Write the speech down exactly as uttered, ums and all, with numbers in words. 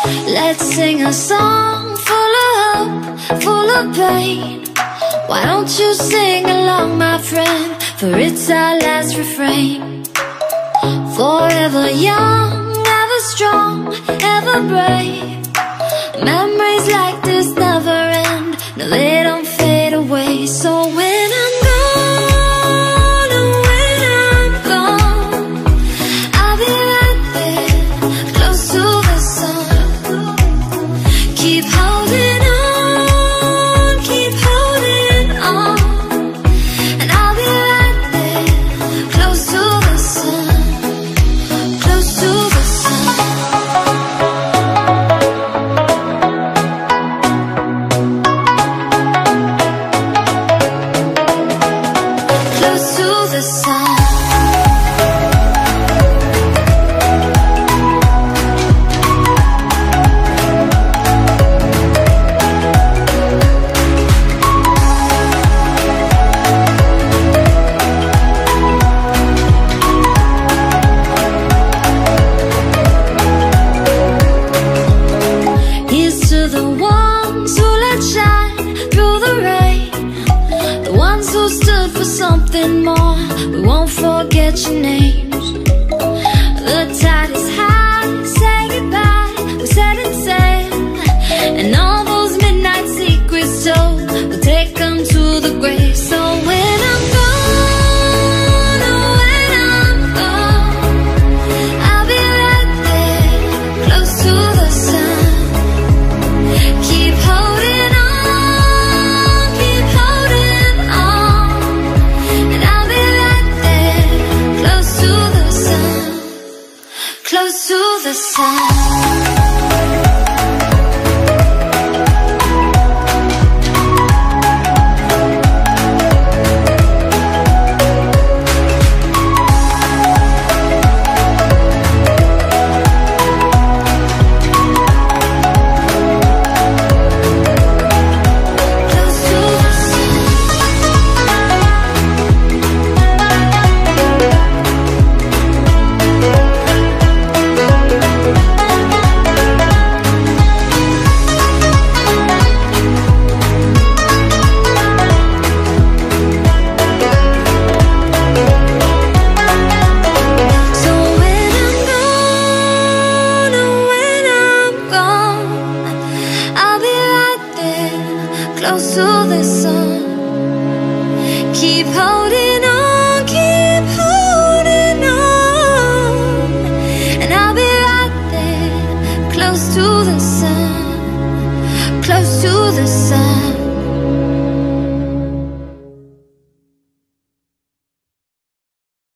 Let's sing a song full of hope, full of pain. Why don't you sing along, my friend, for it's our last refrain. Forever young, ever strong, ever brave. Memories like this never end, no, they don't fade away. So when I'm gone, oh, when I'm gone, I'll be right there, close to the sun. Keep holding on, keep holding on, and I'll be right there, close to the sun, close to the sun. Close to the sun. Here's to the ones who let shine through the rain, the ones who stood for something more. We won't forget your names. The tide is high, say goodbye, we set it sail, and all those midnight secrets told, we'll take them to the grave. So when I'm gone, oh, when I'm gone, I'll be right there, close to the sun. Keep holding on, keep holding on, and I'll be right there, close to the sun, close to the sun. So when I'm gone, oh, when I'm gone, I'll be right there, close to the sun. Keep holding on, keep holding on, and I'll be right there, close to the sun, close to the sun.